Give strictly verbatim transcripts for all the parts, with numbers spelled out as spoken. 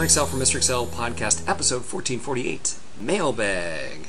MrExcel from MrExcel Podcast, episode fourteen forty-eight, Mailbag.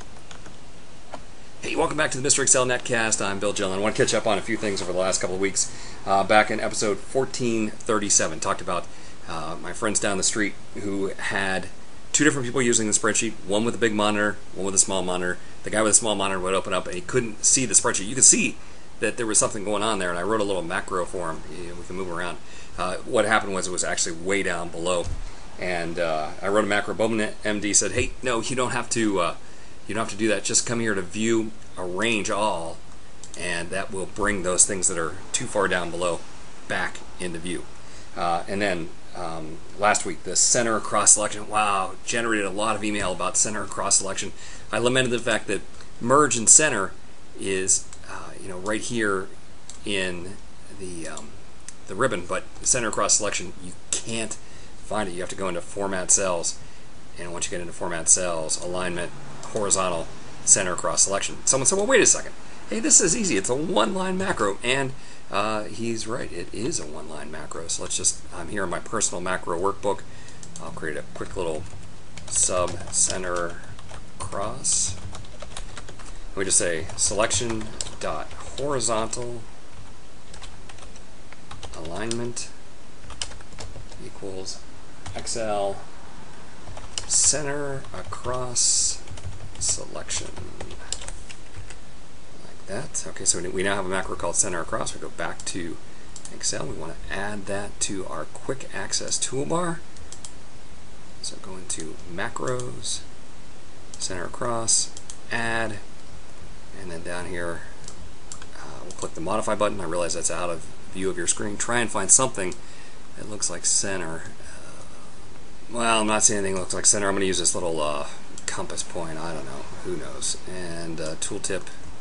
Hey, welcome back to the MrExcel Netcast. I'm Bill Jelen. I want to catch up on a few things over the last couple of weeks. Uh, back in episode fourteen thirty-seven, talked about uh, my friends down the street who had two different people using the spreadsheet, one with a big monitor, one with a small monitor. The guy with a small monitor would open up and he couldn't see the spreadsheet. You could see that there was something going on there, and I wrote a little macro for him. We can move around. Uh, what happened was it was actually way down below, and uh, I wrote a macro. Bowman M D said, "Hey, no, you don't have to. Uh, you don't have to do that. Just come here to view, arrange all, and that will bring those things that are too far down below back into view." Uh, and then um, last week, the center across selection. Wow, generated a lot of email about center across selection. I lamented the fact that merge and center is uh, you know right here in the um, the ribbon, but center across selection, you can't find it. You have to go into format cells, and once you get into format cells, alignment, horizontal, center across selection. Someone said, well, wait a second. Hey, this is easy. It's a one-line macro, and uh, he's right. It is a one-line macro. So let's just, I'm here in my personal macro workbook. I'll create a quick little sub center across. We just say selection dot horizontal alignment equals Excel center across selection, like that. Okay, so we now have a macro called center across. We go back to Excel. We want to add that to our quick access toolbar. So go into macros, center across, add, and then down here uh, we'll click the modify button. I realize that's out of view of your screen. Try and find something that looks like center. Uh, well, I'm not seeing anything that looks like center. I'm going to use this little uh, compass point. I don't know. Who knows? And uh, tooltip,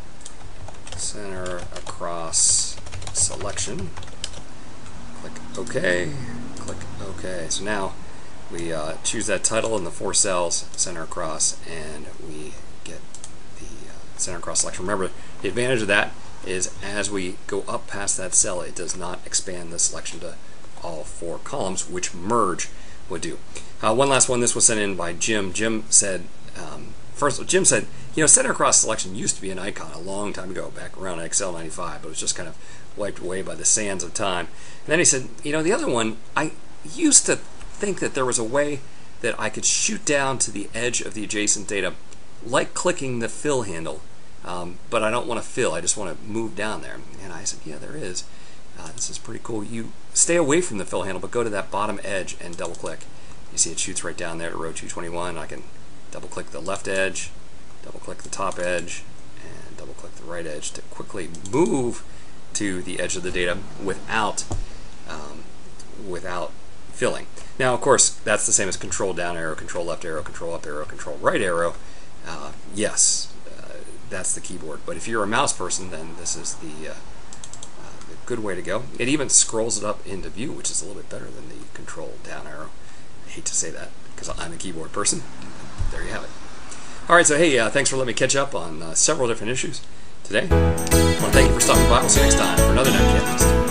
center across selection. Click OK. Click OK. So now we uh, choose that title in the four cells, center across, and we get the uh, center across selection. Remember, the advantage of that is as we go up past that cell, it does not expand the selection to all four columns, which merge would do. Uh, one last one. This was sent in by Jim. Jim said, um, first, Jim said, you know, center across selection used to be an icon a long time ago, back around Excel ninety-five, but it was just kind of wiped away by the sands of time. And then he said, you know, the other one, I used to think that there was a way that I could shoot down to the edge of the adjacent data, like clicking the fill handle. Um, but I don't want to fill, I just want to move down there. And I said, yeah, there is. Uh, this is pretty cool. You stay away from the fill handle, but go to that bottom edge and double click. You see it shoots right down there to row two twenty-one. I can double click the left edge, double click the top edge, and double click the right edge to quickly move to the edge of the data without, um, without filling. Now, of course, that's the same as control down arrow, control left arrow, control up arrow, control right arrow. Uh, yes. That's the keyboard. But if you're a mouse person, then this is the, uh, uh, the good way to go. It even scrolls it up into view, which is a little bit better than the control down arrow. I hate to say that because I'm a keyboard person. There you have it. All right, so hey, uh, thanks for letting me catch up on uh, several different issues today. I want to thank you for stopping by. We'll see you next time for another Netcast.